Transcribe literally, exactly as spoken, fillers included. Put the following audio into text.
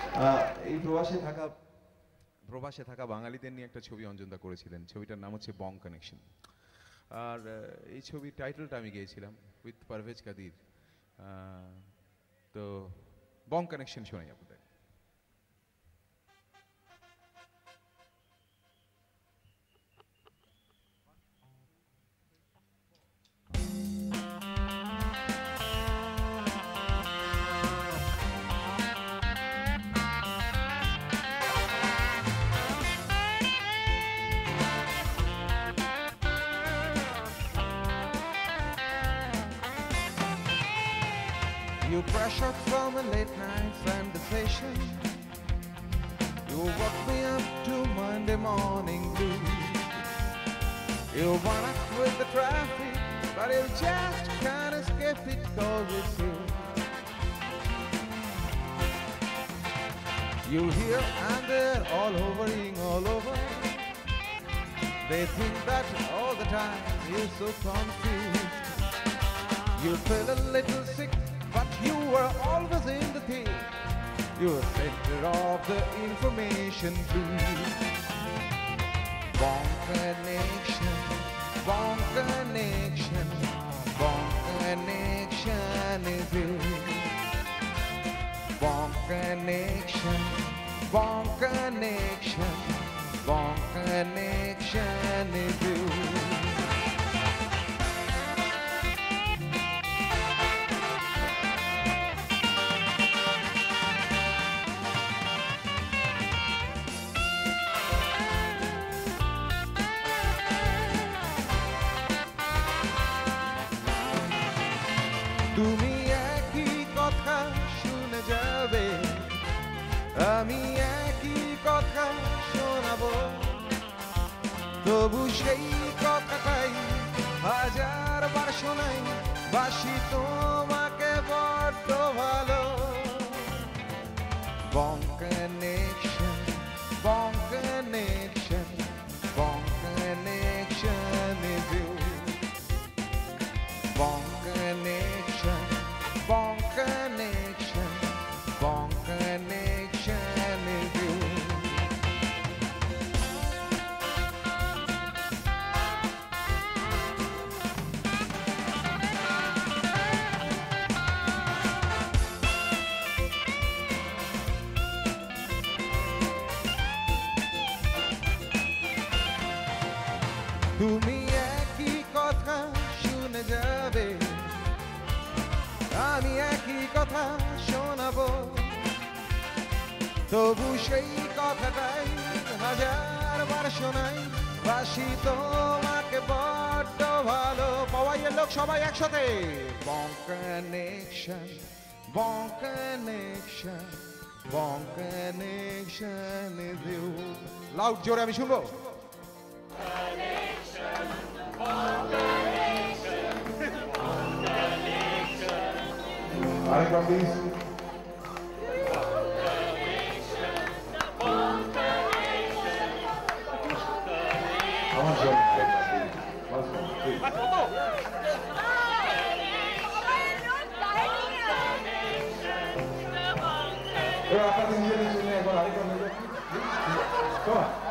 আহ, এই প্রবাসে থাকা প্রবাসে থাকা বাঙালিদের নিয়ে একটা ছবি অঞ্জনদা করেছিলেন, ছবিটার নাম হচ্ছে বং কানেকশন। আর আহ, এই ছবির টাইটেলটা আমি গিয়েছিলাম উইথ পারভেজ কাদির। আহ, তো বং কানেকশন শোনাই আপনাদের। You brush up from a late night conversation. You woke me up to Monday morning blues. You wanna quit the traffic, but you just can't escape it cause it's you. You hear and they're all hovering all over. They think that all the time you're so confused. You feel a little sick, but you were always in the thick. You were center of the information booth. Bong connection, bong connection, bong connection is you. Bong connection, bong connection, bong connection is you. তুমি একই কথা শুনে যাবে, আমি একই কথা শোনাবো, তবু সেই কথাটাই হাজার বার শোনাই, বাসি তোমাকে বড্ড ভালো। Bong connection, bong connection, bong connection is you. Bong connection, bong connection, bong connection is you. তুমি একই কথা শুনে যাবে, আমি একই কথা শোনাবো, তবু সেই কথাটাই হাজার বার শোনাই, বাসি তোমাকে বড্ড ভালো। পাওয়াইয়ের লোক সবাই একসাথে। Bong connection, bong connection, bong connection is you. Loud জোরে আমি শুনবো। আরেকবার প্লিজ। আমার জন্য আপনাদের নিজেদের জন্য একবার আরেকবার